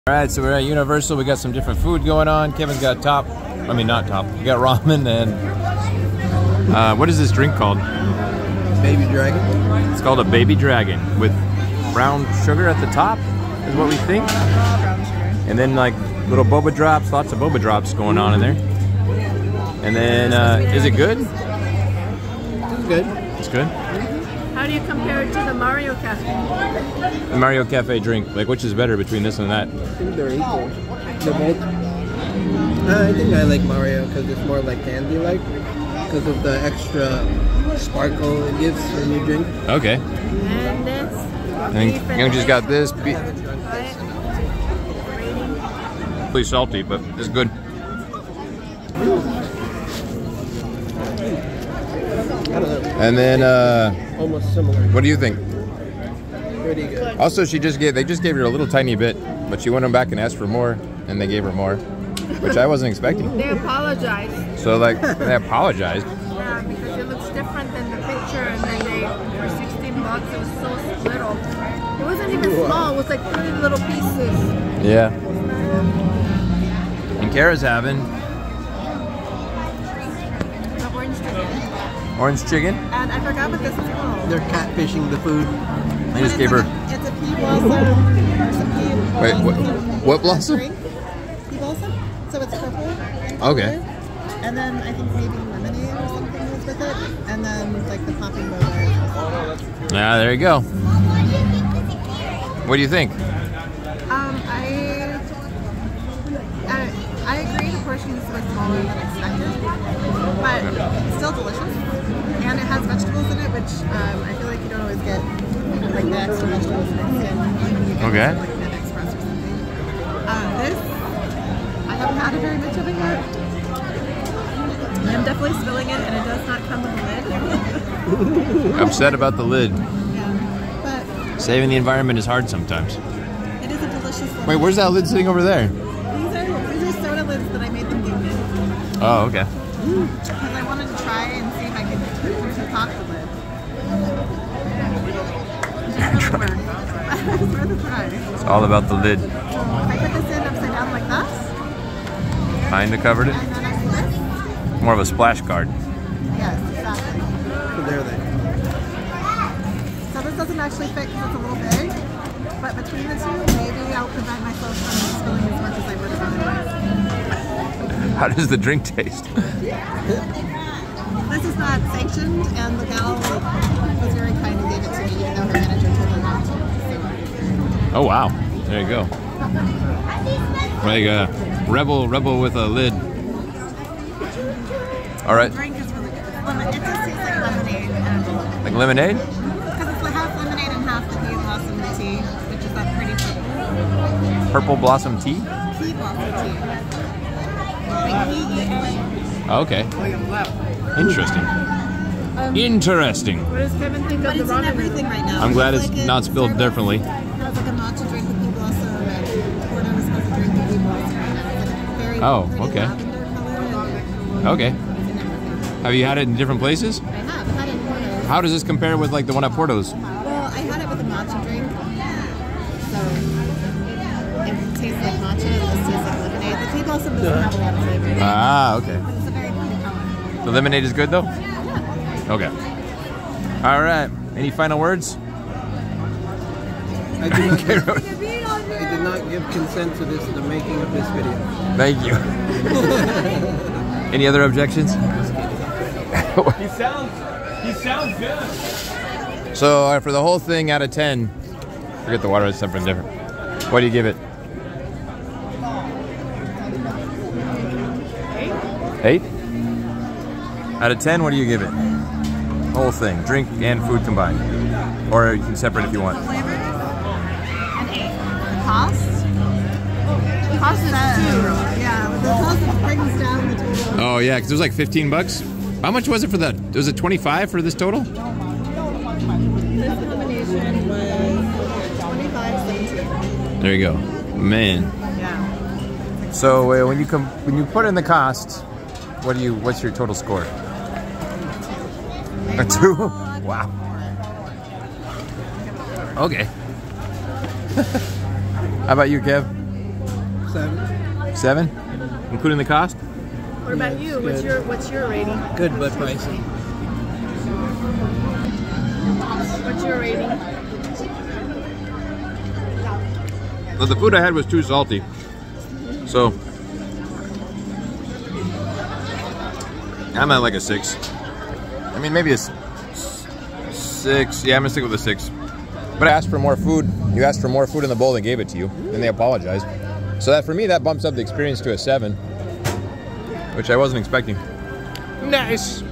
Alright, so we're at Universal. We got some different food going on. Kevin's got not top. We got ramen and what is this drink called? Baby Dragon. It's called a Baby Dragon with brown sugar at the top, is what we think. And then like little boba drops, lots of boba drops going on in there. And then is it good? It's good. It's good. How do you compare it to the Mario Cafe? The Mario Cafe drink, like which is better between this and that? I think they're equal. They're both. I think I like Mario because it's more like candy-like because of the extra sparkle it gives when you drink. Okay. And this. And you just got this. Pretty salty, but it's good. I don't know. And then Almost similar. what do you think? Pretty good. Also, they just gave her a little tiny bit, but she went back and asked for more, and they gave her more, which I wasn't expecting. They apologized. So like they apologized. Yeah, because it looks different than the picture, and then for $16 it was so little. It wasn't even small. It was like 3 little pieces. Yeah. And Kara's having The orange chicken. orange chicken. And I forgot what this is called. They're catfishing the food. I just gave her. It's a pea blossom. It's a pea Wait, blossom what blossom? drink. Pea blossom. So it's purple. Okay. And then I think maybe lemonade or something was with it. And then like the popping boba. Yeah, there you go. What do you think? I agree the portions were smaller than expected, but it's still delicious. And it has vegetables in it, which I feel like you don't always get like the extra vegetables mixed in when you get Okay. like Panda Express or something. This, I haven't had very much of it yet. I'm definitely spilling it, and it does not come with a lid. Upset about the lid. Yeah, but Saving the environment is hard sometimes. it is a delicious one. Wait, where's that lid sitting over there? These are soda lids that I made them give me. Oh, okay. Because I wanted to try and see if I could pop the lid. It's worth a try. It's all about the lid. If I put this in upside down like this, Kinda covered it. and then I do this, More of a splash guard. yes, exactly. So there they. So this doesn't actually fit because it's a little big, but between the two, maybe I'll prevent myself from spilling as much as I would have otherwise. How does the drink taste? This is not sanctioned, and the gal was very kind and gave it to me, even though her manager told her not to. So. Oh wow. There you go. Like a rebel with a lid. All right. The drink is really good. It just tastes like lemonade. Like lemonade? Because it's half lemonade and half the pea blossom tea, which is that pretty simple. Purple blossom tea? Pea blossom tea. Like pea. Okay. Interesting. Interesting. What does Kevin think But of the it's in ramen? everything right now. I'm glad it's Like not spilled Starbucks differently. has like a matcha drink with pea blossom, and Porto's has a drink with pea blossom. And it's like a very Oh, pretty okay. lavender color. Okay. It's in everything. Have you had it in different places? I have had it in Porto's. How does this compare with like the one at Porto's? Well, I had it with a matcha drink, so it tastes like matcha and this tastes like lemonade. The pea blossom doesn't have a lot of flavor. Ah, okay. But it's a very pretty color. The lemonade is good though? Yeah. Okay. All right. Any final words? I did not give consent to this, the making of this video. Thank you. Any other objections? He sounds good. So for the whole thing out of 10, forget the water, it's something different. What do you give it? 8? Out of 10, what do you give it? Whole thing, drink and food combined. Or you can separate if you want. Flavor? An 8. The cost? The cost is 2. Yeah, the cost brings down the total. Oh yeah, because it was like 15 bucks. How much was it for that? Was it 25 for this total? This combination was 25.17. There you go. Man. Yeah. So when you put in the cost, what's your total score? A 2? Wow. Okay. How about you, Kev? 7. 7, including the cost. What about Yeah, you? it's What's your rating? Good but pricey. What's your rating? Well, the food I had was too salty, so I'm at like a 6. I mean, maybe a 6. Yeah, I'm gonna stick with a 6. But I asked for more food. You asked for more food in the bowl, they gave it to you, and they apologized. So that for me, that bumps up the experience to a 7, which I wasn't expecting. Nice.